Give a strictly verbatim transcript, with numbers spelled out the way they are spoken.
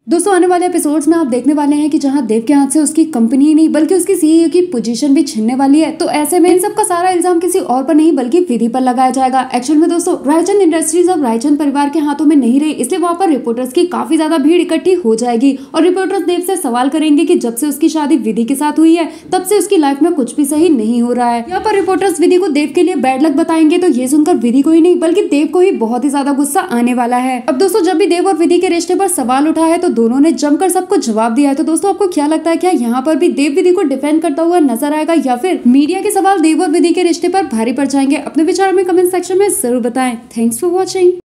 दोस्तों आने वाले एपिसोड्स में आप देखने वाले हैं कि जहां देव के हाथ से उसकी कंपनी ही नहीं बल्कि उसकी सीईओ की पोजीशन भी छिनने वाली है। तो ऐसे में इन सब का सारा इल्जाम किसी और पर नहीं बल्कि विधि पर लगाया जाएगा। एक्चुअल में दोस्तों रायचंद इंडस्ट्रीज अब रायचंद परिवार के हाथों में नहीं रही, इसलिए वहां पर रिपोर्टर्स की काफी ज्यादा भीड़ इकट्ठी हो जाएगी और रिपोर्टर्स देव से सवाल करेंगे कि जब से उसकी शादी विधि के साथ हुई है तब से उसकी लाइफ में कुछ भी सही नहीं हो रहा है। यहाँ पर रिपोर्टर्स विधि को देव के लिए बैड लक बताएंगे तो ये सुनकर विधि को ही नहीं बल्कि देव को ही बहुत ही ज्यादा गुस्सा आने वाला है। अब दोस्तों जब भी देव और विधि के रिश्ते पर सवाल उठा है तो दोनों ने जमकर सबको जवाब दिया है। तो दोस्तों आपको क्या लगता है, क्या यहाँ पर भी देव विधि को डिफेंड करता हुआ नजर आएगा या फिर मीडिया के सवाल देव और विधि के रिश्ते पर भारी पड़ जाएंगे? अपने विचार में कमेंट सेक्शन में जरूर बताएं। Thanks for watching.